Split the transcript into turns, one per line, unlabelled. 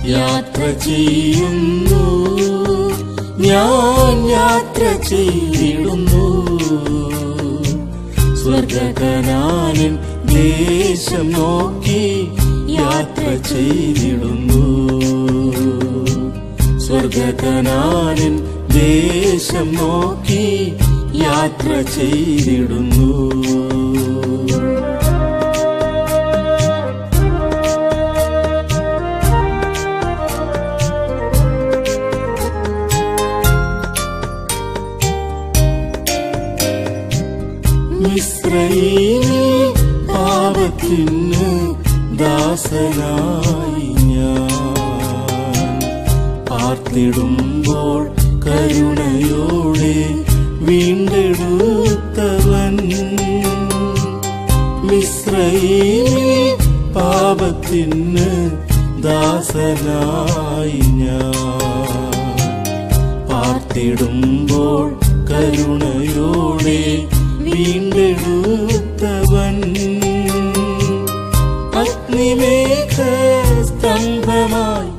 യാത്ര ചെയ്യുന്നു, ഞാൻ യാത്ര ചെയ്തിടുന്നു. സ്വർഗകനാനിൻ ദേശം നോക്കി യാത്ര ചെയ്തിടുന്നു. സ്വർഗകനാനിൻ ദേശം നോക്കി യാത്ര ചെയ്തിടുന്നു. മിസ്രയീമിൽ പാപത്തിന് ദാസനായി ഞാൻ പാർത്തിടുമ്പോൾ കരുണയോടെ വീണ്ടെടുത്തവൻ. മിസ്രയീമിൽ പാപത്തിന് ദാസനായി ഞാൻ പാർത്തിടുമ്പോൾ കരുണയോടെ വീണ്ടെടുത്തവൻ. അഗ്നിമേഘ സ്തംഭമായി